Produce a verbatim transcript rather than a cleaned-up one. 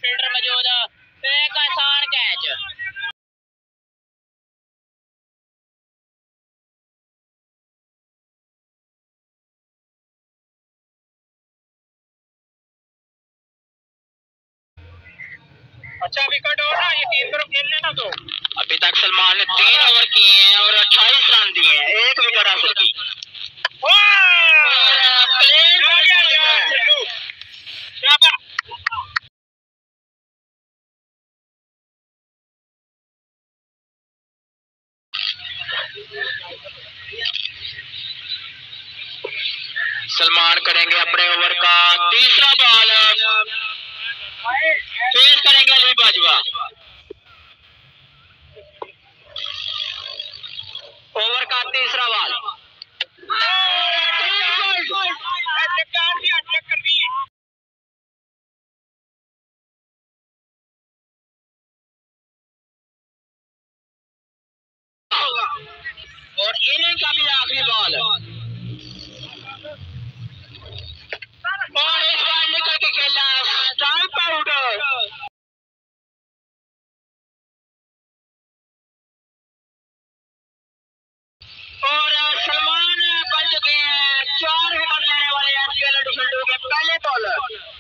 Fielder मौजूद, एक आसान कैच। अच्छा विकेट हो ना, ये तीन तरफ खेल लेना। तो अभी तक सलमान ने तीन ओवर किए हैं और अट्ठाईस रन दिए हैं, एक विकेट हासिल की। सलमान करेंगे अपने ओवर का तीसरा बॉल, फेस करेंगे अली बाजवा। ओवर का तीसरा बॉल और इनिंग का भी आखिरी बॉल और इस बार निकल के खेला स्टंप आउट। और सलमान बन चुके हैं चार विकेट लेने वाले एसकेएल एडिशन टू के पहले बॉलर।